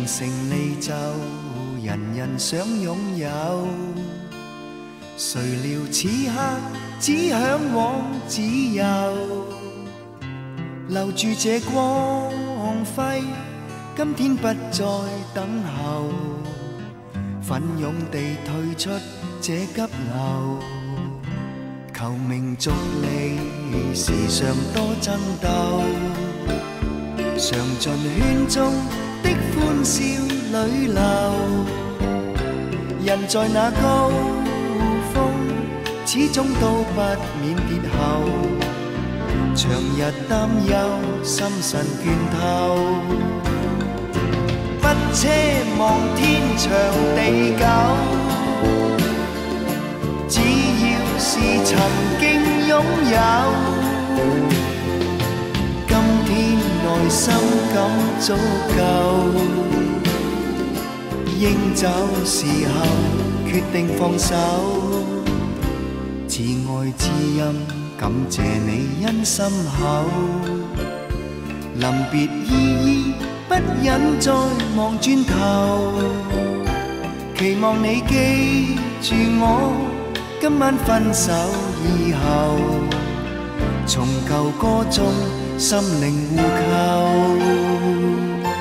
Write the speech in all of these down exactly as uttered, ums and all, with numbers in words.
城离就，人人想擁有，誰料此刻只向往自由，留住這光輝，今天不再等候，奮勇地退出這急流，求名逐利，時常多爭鬥，嘗盡圈中的歡笑裏流，人在那高峰，始終都不免跌後，長日擔憂，心神倦透，不奢望天長地久，只要是曾經擁有，今天內心感足夠，應走時候決定放手，自愛知音，感謝你因心厚，臨別依依不忍再望轉頭，期望你記住我，今晚分手以後，從舊歌中心靈互扣。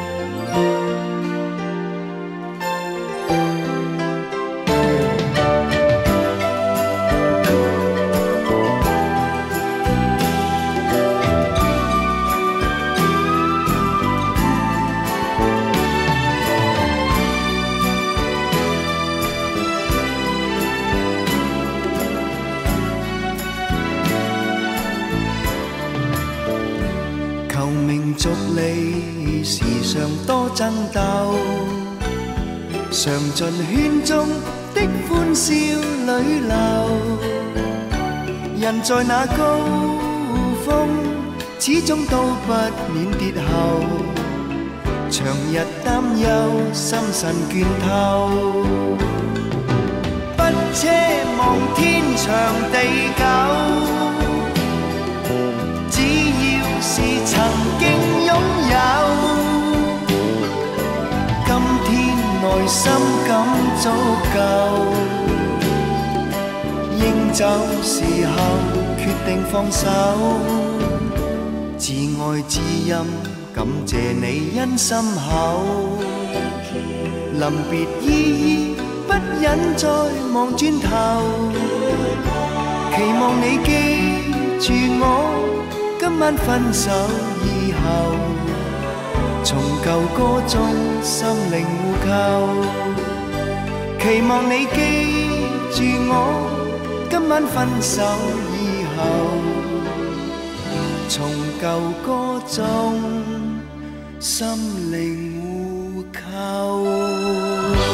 逐利時常多爭鬥，嘗盡圈中的歡笑裏流，人在那高峰，始終都不免跌後，長日擔憂，心神倦透，不奢望天長地久，只要是曾經擁有，今天內心感足夠，應走時候決定放手，自愛知音，感謝你因心厚，臨別依依不忍再望轉頭，期望你記住我，今晚分手以後，從舊歌中心靈互扣，期望你記住我，今晚分手以後，從舊歌中心靈互扣。